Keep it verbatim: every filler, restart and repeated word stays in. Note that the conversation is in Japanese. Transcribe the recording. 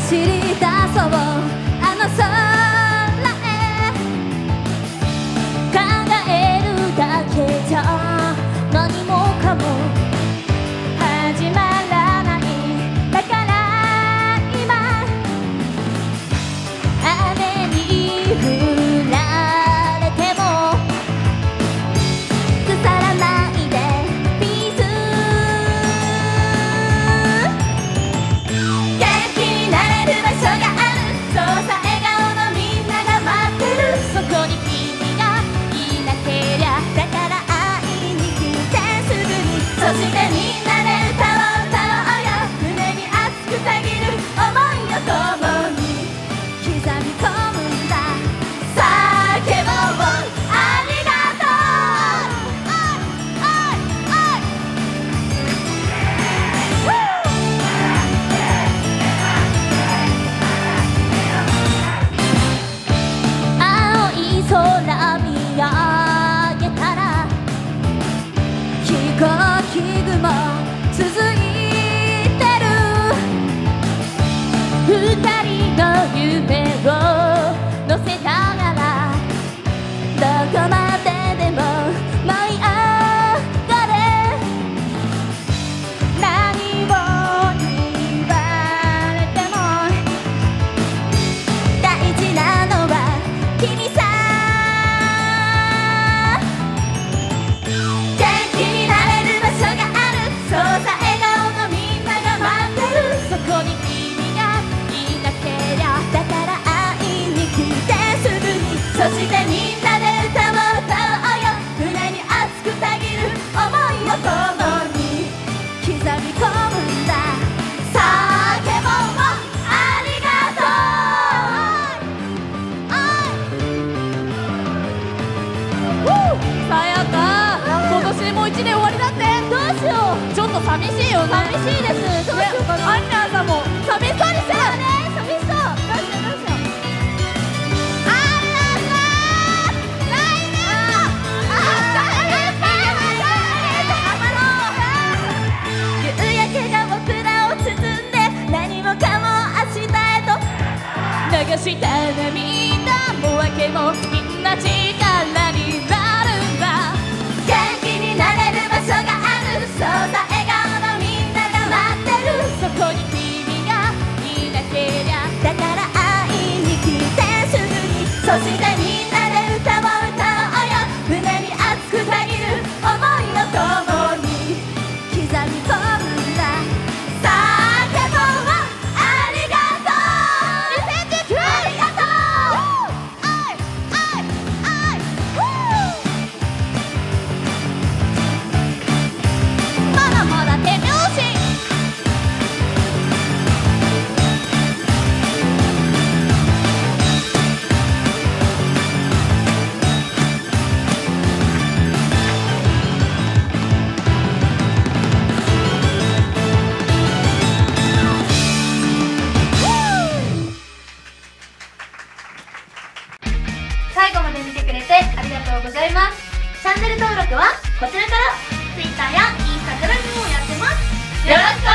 走り出そうあの空へ考えるだけじゃ何もかも始まらないだから今雨に降られても腐らないでピース元気になれる場所があるそうさ笑顔のみんなが待ってるそこに君がいなけりゃだから会いに来てすぐにそしてみんなで歌を歌おうよ胸に熱くたぎる想いを共に刻み込むんだ叫ぼうありがとうおいおいおい青い空見上げたら飛行機雲続いてる二人の夢を乗せながらどこまででも舞い上がれ何を言われても大事なのは君さ元気になれる場所があるそうさ笑顔のみんなが待ってるそこに君がいなけりゃだから会いに来てすぐにそしてみんなで歌を歌おうよ胸に熱くたぎる想いを共に刻み込むんだ叫ぼうありがとうさやか今年も一年終わりだってどうしようちょっと寂しいよね寂しいですどうしようかなアンナさんも寂しそうにしてるね寂しそうどうしようどうしようアンナさん来年もあ夕焼けが僕らを包んで何もかも明日へと流した涙も訳もみんな力になるんだ元気になれる場所があるそうさ笑顔のみんなが待ってるそこに君がいなけりゃだから会いに来てすぐにそしてみんなで歌を歌おうよ胸に熱くたぎる想いを共に刻み込むんだ叫ぼうありがとうにせんじゅうきゅうありがとうおいおいおいまだまだ手拍子最後まで見てくれてありがとうございます。チャンネル登録はこちらから Twitter や Instagram もやってます。よろしくお